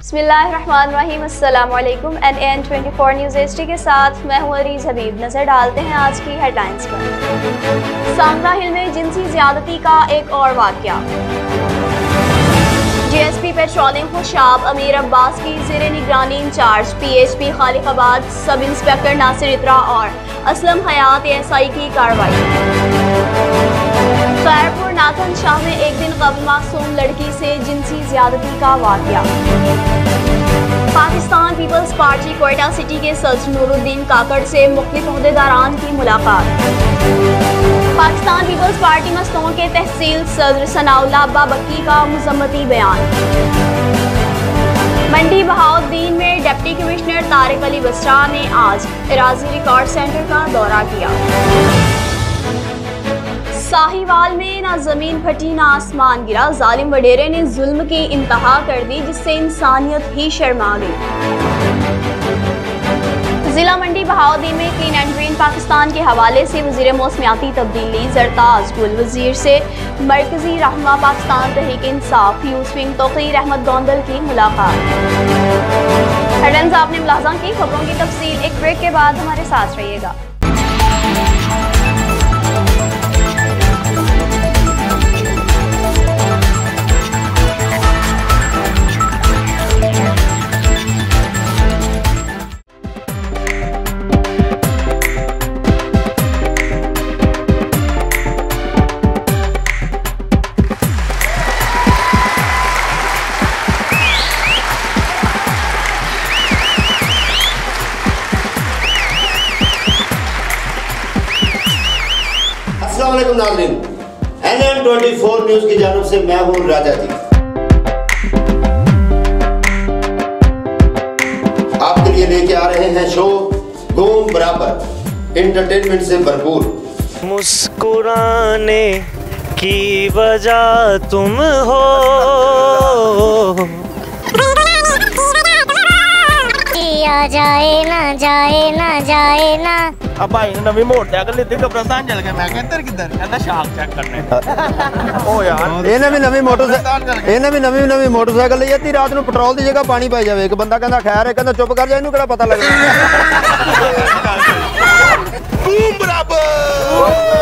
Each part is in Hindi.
बिस्मिल्लाहिर्रहमानिर्रहीम। अस्सलामुअलैकुम। NAN 24 न्यूज़ HD के साथ मैं हूँ अरीज हबीब। नजर डालते हैं आज की हेडलाइंस पर। सांगला हिल में जिनसी ज्यादती का एक और वाकया। GSP पेट्रोलिंग खुशाब अमीर अब्बास की ज़ेरे निगरानी in charge PHP खालिकाबाद sub inspector Nasir इत्रा और असलम हयात ASI की कार्रवाई। खैरपुर नाथन शाह में एक दिन कबल मासूम लड़की से जिनसी ज्यादती का वाकया। Pakistan Peoples Party Quetta city के सदर नूरुद्दीन काकड़ से मुख्तलिफ ओहदेदारान की मुलाकात। पाकिस्तान पीपल्स पार्टी मस्तों के तहसील सदर सनाउल्लाह अब्बा बक्की का मुज़म्मती बयान। मंडी बहाउद्दीन में डिप्टी कमिश्नर तारिक अली बसरा ने आज इराजी रिकॉर्ड सेंटर का दौरा किया। साहिवाल में ना जमीन फटी ना आसमान गिरा, जालिम वडेरे ने जुल्म की इंतहा कर दी जिससे इंसानियत ही शर्मा गई। जिला मंडी बहाउद्दीन में क्लीन एंड ग्रीन पाकिस्तान के हवाले से वजीर मौसमियाती तब्दीली जरताज गुल वजीर से मरकजी रहनुमा पाकिस्तान तहरीक इंसाफ यूथ विंग तौकीर अहमद गोंदल की मुलाकात। हेडलाइंस आपने मुलाजा की। खबरों की तफसील एक ब्रेक के बाद हमारे साथ रहिएगा। अस्सलामुअलैकुम नाज़रीन, NAN 24 न्यूज़ की जानिब से मैं हूँ राजा जी। आपके लिए लेके आ रहे हैं शो घूम बराबर, एंटरटेनमेंट से भरपूर। मुस्कुराने की वजह तुम हो, जाए ना अब भाई ने नवी मोटरसाइकिल लेते कब्रिस्तान चल गए। मैं कहता किधर कहता शाख चेक करने। ओ यार ਇਹਨੇ ਵੀ ਨਵੀਂ ਮੋਟਰਸਾਈਕਲ ਲਈ ਅੱਧੀ ਰਾਤ ਨੂੰ ਪੈਟਰੋਲ ਦੀ ਜਗ੍ਹਾ ਪਾਣੀ ਪਾਈ ਜਾਵੇ। ਇੱਕ ਬੰਦਾ ਕਹਿੰਦਾ ਖੈਰ ਹੈ, ਕਹਿੰਦਾ ਚੁੱਪ ਕਰ ਜਾ, ਇਹਨੂੰ ਕਿਹੜਾ ਪਤਾ ਲੱਗਦਾ। बूम बराबर।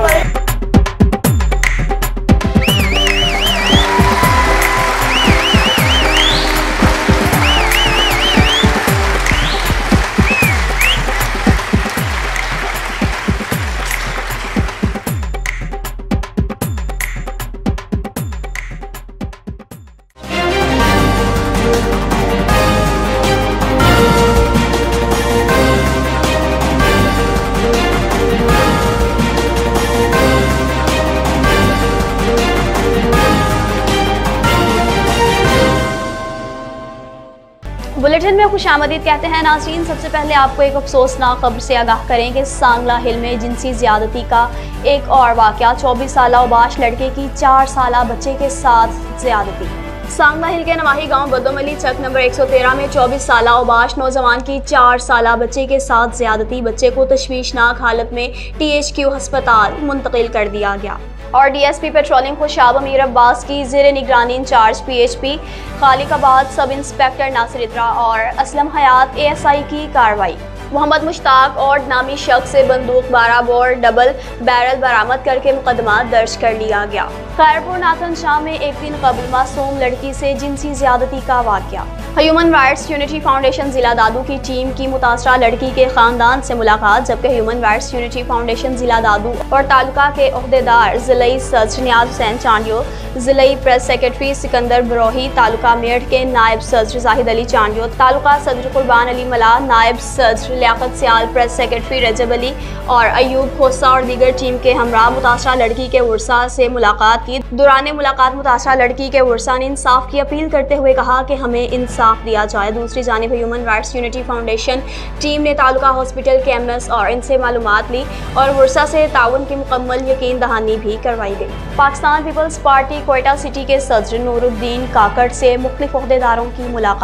बुलेटिन में खुशामदीद कहते हैं नाज़रीन। सबसे पहले आपको एक अफसोसनाक खबर से आगाह करें कि सांगला हिल में जिनसी ज्यादती का एक और वाकया। 24 साला उबाश लड़के की 4 साला बच्चे के साथ ज्यादती। सांगला हिल के नवाही गांव बदोमली चक नंबर 113 में 24 साला उबाश नौजवान की 4 साला बच्चे के साथ ज्यादती। बच्चे को तशवीशनाक हालत में THQ अस्पताल मुंतकिल कर दिया गया। और DSP पेट्रोलिंग खुशाब अमीर अब्बास की ज़ेरे निगरानी in charge PHP खालिकाबाद sub inspector Nasir इत्रा और असलम हयात ASI की कार्रवाई। मोहम्मद मुश्ताक और नामी शख्स से बंदूक 12 बोर डबल बैरल बरामद करके मुकदमा दर्ज कर लिया गया। खैरपुर नाथन शाह में एक दिन कबल मासूम लड़की से जिनसी ज्यादती का वाकया। ह्यूमन राइट्स यूनिटी फाउंडेशन जिला दादू की टीम की मुतासरा लड़की के खानदान से मुलाकात, जबकि ह्यूमन राइट्स यूनिटी फाउंडेशन जिला दादू और तालुका के ओहदेदार जिलाई सदर नियाज हुसैन चांडियो, जिलाई प्रेस सेक्रेटरी सिकंदर बरोही, तालुका मेरठ के नायब सदर जाहिद अली चांडियो, तालुका सदर कुर्बान अली मला, नायब सदर लियाकत सियाल, प्रेस सेक्रेटरी रजब अली और अयूब खोसा और दीगर टीम के हमरा मुतासरा लड़की के वर्सा से मुलाकात की। दौरान मुलाकात मुतासरा लड़की के वर्सा ने इंसाफ की अपील करते हुए कहा कि हमें इंसाफ दिया जाए। दूसरी जानिब human rights unity foundation team ने तालुका हॉस्पिटल के MS और इनसे मालूमात ली और वर्सा से ताउन की मुकम्मल यकीन दहानी भी करवाई गई। Pakistan Peoples Party Quetta city के सदर नूरुद्दीन काकड़ से मुख्तलिफ ओहदेदारों की मुलाकात।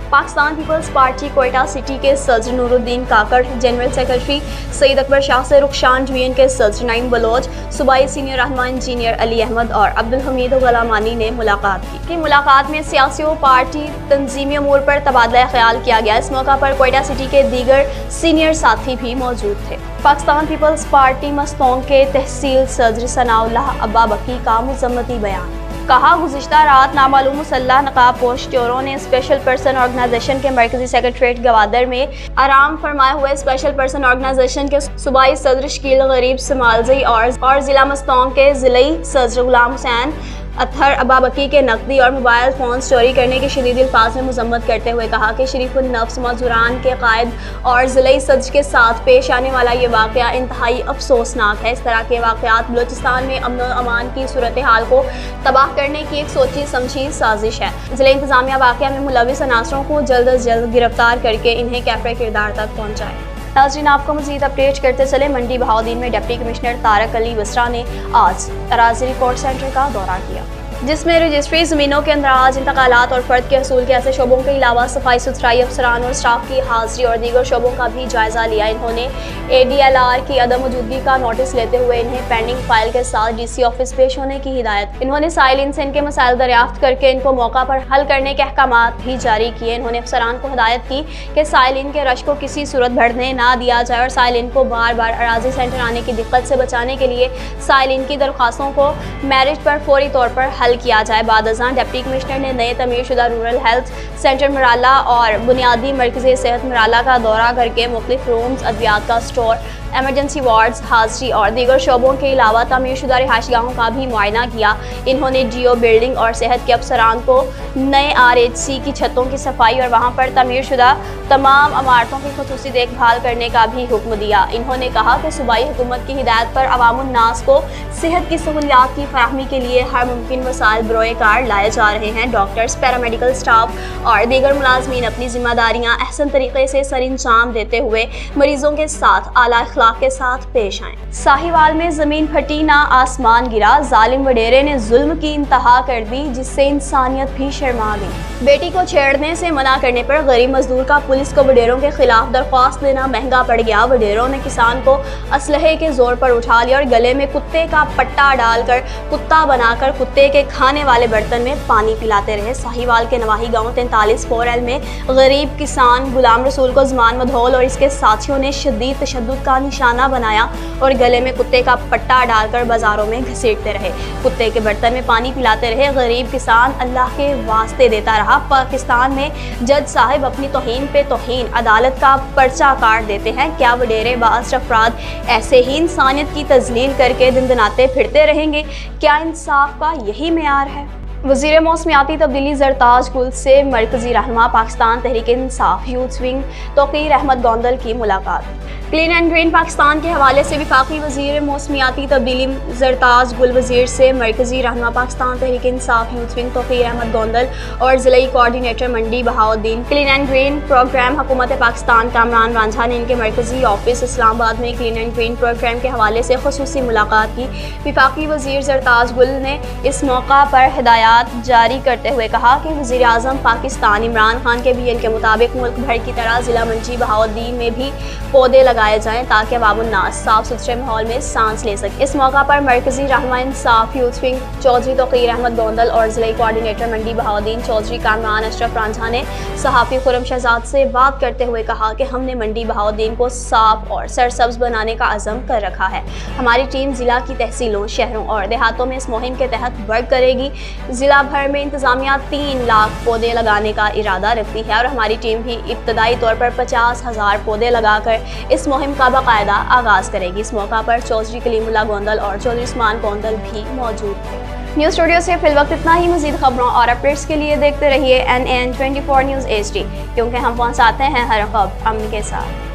Pakistan Peoples Party Quetta city के सदर नूरुद्दीन काकड़, जनरल सेक्रेटरी सईद अकबर शाह से रुखशान डिवीजन के सदर नईम बलोच, सूबाई सीनियर रहनुमा इंजीनियर अली अहमद और अब्दुल हमीद गुलामानी ने मुलाकात की। मुलाकात में सियासी व पार्टी तंजीमी अमूर पर तबादला ख्याल किया गया। इस मौका पर कोयटा सिटी के दीगर सीनियर साथी भी मौजूद थे। पाकिस्तान पीपल्स पार्टी मस्तों के तहसील सदर सनाउल्लाह अब्बा बकी का मुजम्मती बयान। कहा, गुज़िश्ता रात नामालूम मुसल्लह नकाब पोश चोरों ने स्पेशल पर्सन ऑर्गेनाइजेशन के मरकजी सेक्रेटरीट गवादर में आराम फरमाए हुए स्पेशल पर्सन ऑर्गेनाइजेशन के सूबाई सदर शकील गरीब समालजी और जिला मस्तों के जिलाई सदर गुलाम हुसैन अत्हर अब्बा बकी के नकदी और मोबाइल फ़ोन चोरी करने की शदीद अल्फाज में मजम्मत करते हुए कहा कि शरीफुल नफ्स मजदूरान के कायद और ज़िले सदर के साथ पेश आने वाला ये वाक़या इंतहाई अफसोसनाक है। इस तरह के वाक़यात बलूचिस्तान में अमन और अमान की सूरत हाल को तबाह करने की एक सोची समझी साजिश है। ज़िला इंतज़ामिया वाक़या में मुलविस अनासरों को जल्द अज जल्द गिरफ्तार करके इन्हें कैफ़े किरदार तक पहुँचाए। नाज़रीन, आपको मज़ीद अपडेट करते चले। मंडी बहाउद्दीन में डिप्टी कमिश्नर तारक अली बसरा ने आज अराज़ी रिकॉर्ड सेंटर का दौरा किया, जिसमें रजिस्ट्री ज़मीनों के अंदराज, इंतकालात और फ़र्द के असूल के ऐसे शोबों के अलावा सफाई सुथराई अफसरान और स्टाफ की हाज़िरी और दीगर शोबों का भी जायज़ा लिया। इन्होंने ADLR की अदम मौजूदगी का नोटिस लेते हुए इन्हें पेंडिंग फाइल के साथ DC ऑफिस पेश होने की हिदायत। इन्होंने साइलिन से इनके मसाइल दरियाफ्त करके इनको मौका पर हल करने के अहकामात भी जारी किए। इन्होंने अफसरान को हिदायत की कि साइलिन के रश को किसी सूरत बढ़ने ना दिया जाए और साइलिन को बार बार अराजी सेंटर आने की दिक्कत से बचाने के लिए साइलिन की दरख्वास्तों को मेरिट पर फौरी तौर पर हल किया जाए। बाद अज़ां डिप्टी कमिश्नर ने नए तमीरशुदा रूरल हेल्थ सेंटर मराला और बुनियादी मरकज़ी सेहत मराला का दौरा करके मुख्तलिफ रूम्स, अद्वियात का स्टोर, एमरजेंसी वार्ड्स, हाज़री और दीगर शोबों के अलावा तमीरशुदा रिहाइशगाहों का भी मुआयना किया। इन्होंने DO बिल्डिंग और सेहत के अफसरान को नए RHC की छतों की सफाई और वहाँ पर तमीरशुदा तमाम इमारतों की खुसूसी देखभाल करने का भी हुक्म दिया। इन्होंने कहा कि सूबाई हुकूमत की हिदायत पर अवामुन नास को सेहत की सहूलियात की फराहमी के लिए हर मुमकिन वसाइल बरोए कार लाए जा रहे हैं। डॉक्टर्स, पैरामेडिकल स्टाफ और दीगर मुलाजमीन अपनी जिम्मेदारियाँ अहसन तरीके से सरअंजाम देते हुए मरीजों के साथ आला अखलाक के साथ पेश आएं। साहिवाल में जमीन फटी ना आसमान गिरा, जालिम वडेरे ने जुल्म की इंतहा कर दी, जिससे इंसानियत भी शर्मा गई। बेटी को छेड़ने से मना करने पर गरीब मजदूर का पुलिस को वडेरों के खिलाफ दरख्वास्त देना महंगा पड़ गया। वडेरों ने किसान को असलहे के जोर पर उठा लिया और गले में कुत्ते का पट्टा डालकर कुत्ता बनाकर कुत्ते के खाने वाले बर्तन में पानी पिलाते रहे। साहिवाल के नवाही गांव 43 4L में गरीब किसान गुलाम रसूल को ज़मान मधौल और इसके साथियों ने शदीद तशद्दुद का निशाना बनाया और गले में कुत्ते का पट्टा डालकर बाजारों में घसीटते रहे, कुत्ते के बर्तन में पानी पिलाते रहे। गरीब किसान अल्लाह के वास्ते देता रहा। पाकिस्तान में जज साहिब अपनी तौहीन पे तौहीन अदालत का पर्चा काट देते हैं। क्या वडेरे बाज़ अफराद ऐसे ही इंसानियत की तजलील करके दिनदनाते फिरते रहेंगे? क्या इंसाफ का यही मेयार है? वज़ीर मौसमियाती तब्दीली ज़रताज गुल से मरकज़ी रहनुमा पाकिस्तान तहरीक इंसाफ यूथ विंग तौक़ीर अहमद गोंदल की मुलाकात। क्लीन एंड ग्रीन पाकिस्तान के हवाले से वफाकी वज़ीर मौसमियाती तब्दीली ज़रताज गुल वज़ीर से मरकज़ी रहनुमा पाकिस्तान तहरीक इंसाफ यूथ विंग तौक़ीर अहमद गोंदल और ज़िलाई coordinator Mandi Bahauddin clean and green programme हुकूमत पाकिस्तान कामरान रांझा ने इनके मरकज़ी ऑफिस इस्लामाबाद में क्लीन एंड ग्रीन प्रोग्राम के हवाले से ख़ुसूसी मुलाकात की। वफाकी वज़ीर ज़रताज गुल ने इस मौका पर हिदायत जारी करते हुए कहा कि वज़ीर आज़म पाकिस्तान इमरान खान के बीएन के मुताबिक मुल्क भर की तरह ज़िला मंडी बहाउद्दीन में भी पौधे लगाए जाएं ताकि अवामुन नास साफ सुथरे माहौल में सांस ले सके। इस मौका पर मरकज़ी रहनुमा इंसाफ यूथ विंग चौधरी तौक़ीर अहमद गोंदल और ज़िला कोऑर्डिनेटर मंडी बहाउद्दीन चौधरी कामरान अशरफ रांझा ने सहाफ़ी खुरम शहजाद से बात करते हुए कहा कि हमने मंडी बहाउद्दीन को साफ और सरसब्ज बनाने का अज़म कर रखा है। हमारी टीम ज़िला की तहसीलों, शहरों और देहातों में इस मुहिम के तहत वर्क करेगी। ज़िला भर में इंतज़ामिया 3 लाख पौधे लगाने का इरादा रखती है और हमारी टीम भी इब्तदाई तौर पर 50,000 पौधे लगाकर इस मुहिम का बाकायदा आगाज़ करेगी। इस मौका पर चौधरी कलीमुल्लाह गोंदल और चौधरी उस्मान गोंदल भी मौजूद थे। न्यूज़ स्टूडियो से फिलवक्त इतना ही। मज़ीद खबरों और अपडेट्स के लिए देखते रहिए NAN 24 न्यूज़ HD, क्योंकि हम पहुँचाते हैं हर खबर अमन के साथ।